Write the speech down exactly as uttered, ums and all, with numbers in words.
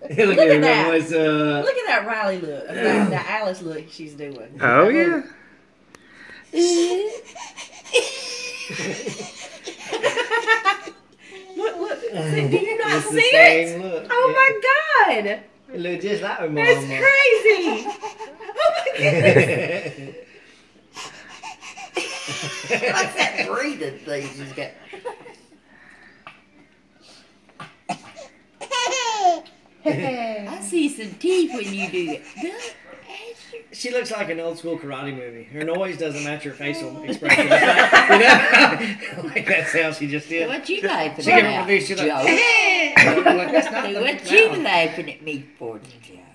Look at that. Was, uh... Look at that Riley look. That, that Alice look she's doing. Oh, yeah. Look, look. Do you not it's see it? Look. Oh, yeah. My God. It looks just like her mama. That's crazy. Oh, my goodness. What's that breathing thing she's got? I see some teeth when you do that. She looks like an old school karate movie. Her noise doesn't match her facial expression. Like, you know? Like that sound she just did. What you laughing she at? She's like, hey! Like, that's not what you laughing at me for, Joe?